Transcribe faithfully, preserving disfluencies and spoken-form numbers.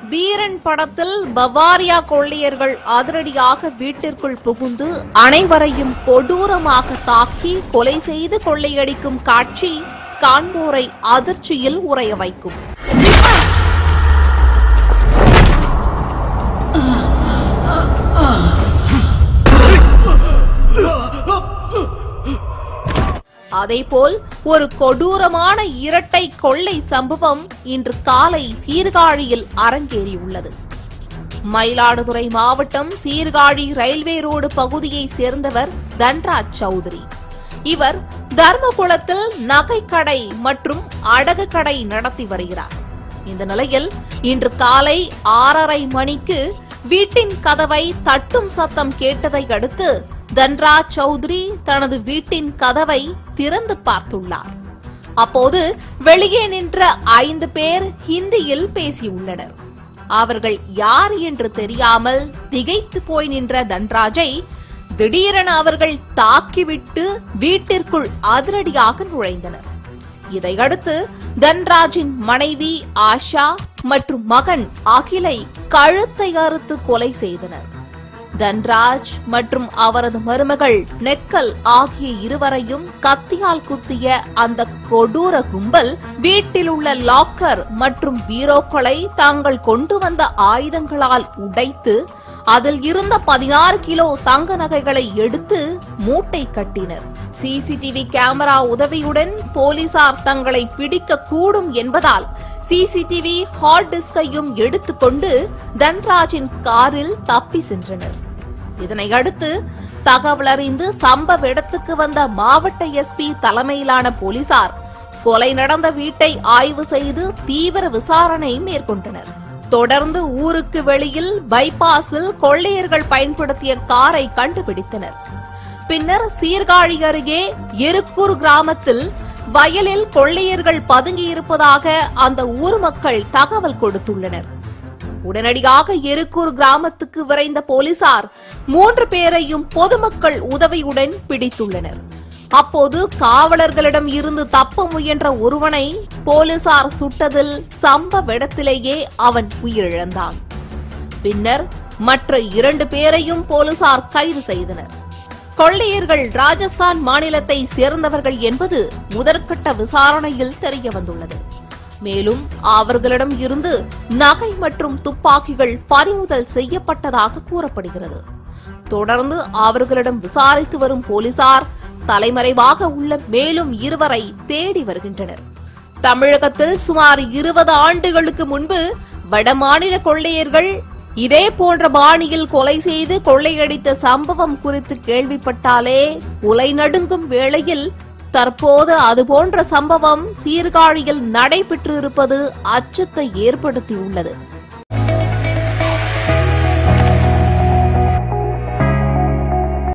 தீரன் படத்தில் பவாரியா கொள்ளையர்கள் அதிரடியாக வீட்டிற்குள் புகுந்து அனைவரையும் கொடூரமாக தாக்கி கொலை செய்து கொள்ளையடிக்கும் காட்சி காண்போரை அதிர்ச்சியில் உறைய வைக்கும். அதேபோல் ஒரு கொடூரமான இரட்டை கொள்ளை சம்பவம் இன்று காலை சீர்காழியில் அரங்கேறியுள்ளது. மயிலாடுதுறை மாவட்டம் சீர்காழி ரயில்வே ரோடு பகுதியை சேர்ந்தவர் தன்ராஜ் சௌத்ரி. இவர் தர்மகுளத்தில் நகைக்கடை மற்றும் அடகு கடை நடத்தி வருகிறார். இந்த நிலையில் இன்று காலை ஆறரை மணிக்கு வீட்டின் கதவை தட்டும் சத்தம் கேட்டதை அடுத்து தன்ராஜ் சௌத்ரி தனது வீட்டின் கதவை திறந்து பார்த்துள்ளார். அப்போது வெளியே நின்ற ஐந்து பேர் ஹிந்தியில் பேசியுள்ளனர். அவர்கள் யார் என்று தெரியாமல் திகைத்து போய் நின்ற தன்ராஜை திடீரென அவர்கள் தாக்கிவிட்டு வீட்டிற்குள் அதிரடியாக நுழைந்தனர். இதையடுத்து தன்ராஜின் மனைவி ஆஷா மற்றும் மகன் அகிலை கழுத்தை அறுத்து கொலை செய்தனர். தன்ராஜ் மற்றும் அவரது மருமகள் நெக்கல் ஆகிய இருவரையும் கத்தியால் குத்திய அந்த கொடூர கும்பல் வீட்டில் உள்ள லாக்கர் மற்றும் பீரோக்களை தாங்கள் கொண்டு வந்த ஆயுதங்களால் உடைத்து அதில் இருந்த பதினாறு கிலோ தங்க நகைகளை எடுத்து மூட்டை கட்டினர். சிசிடிவி கேமரா உதவியுடன் போலீசார் தங்களை பிடிக்க கூடும் என்பதால் சிசிடிவி ஹார்ட் டிஸ்கையும் எடுத்துக்கொண்டு தன்ராஜின் காரில் தப்பி சென்றனர். இதனை அடுத்து தகவல் அறிந்து சம்பவ இடத்துக்கு வந்த மாவட்ட எஸ்பி தலைமையிலான போலீசார் கொலை நடந்த வீட்டை ஆய்வு செய்து தீவிர விசாரணை மேற்கொண்டனர். தொடர்ந்து ஊருக்கு வெளியில் பைபாஸில் கொள்ளையர்கள் பயன்படுத்திய காரை கண்டுபிடித்தனர். பின்னர் சீர்காழி அருகே எருக்கூர் கிராமத்தில் வயலில் கொள்ளையர்கள் பதுங்கியிருப்பதாக அந்த ஊர் மக்கள் தகவல் கொடுத்துள்ளனர். உடனடியாக எருக்கூர் கிராமத்துக்கு விரைந்த போலீசார் மூன்று பேரையும் பொதுமக்கள் உதவியுடன் பிடித்துள்ளனர். அப்போது காவலர்களிடம் இருந்து தப்ப முயன்ற ஒருவனை போலீசார் சுட்டதில் சம்பவ இடத்திலேயே அவன் உயிரிழந்தான். பின்னர் மற்ற இரண்டு பேரையும் போலீசார் கைது செய்தனர். கொள்ளையர்கள் ராஜஸ்தான் மாநிலத்தை சேர்ந்தவர்கள் என்பது முதற்கட்ட விசாரணையில் தெரியவந்துள்ளது. மேலும் அவர்களிடம் இருந்து நகை மற்றும் துப்பாக்கிகள் பறிமுதல் செய்யப்பட்டதாக கூறப்படுகிறது. தொடர்ந்து அவர்களிடம் விசாரித்து வரும் போலீசார் தலைமறைவாக உள்ள மேலும் இருவரை தேடி வருகின்றனர். தமிழகத்தில் சுமார் இருபது ஆண்டுகளுக்கு முன்பு வடமாநில கொள்ளையர்கள் இதே போன்ற பாணியில் கொலை செய்து கொள்ளையடித்த சம்பவம் குறித்து கேள்விப்பட்டாலே உலை நடுங்கும் வேளையில் தற்போது அதுபோன்ற சம்பவம் சீர்காழியில் நடைபெற்றிருப்பது அச்சத்தை ஏற்படுத்தியுள்ளது.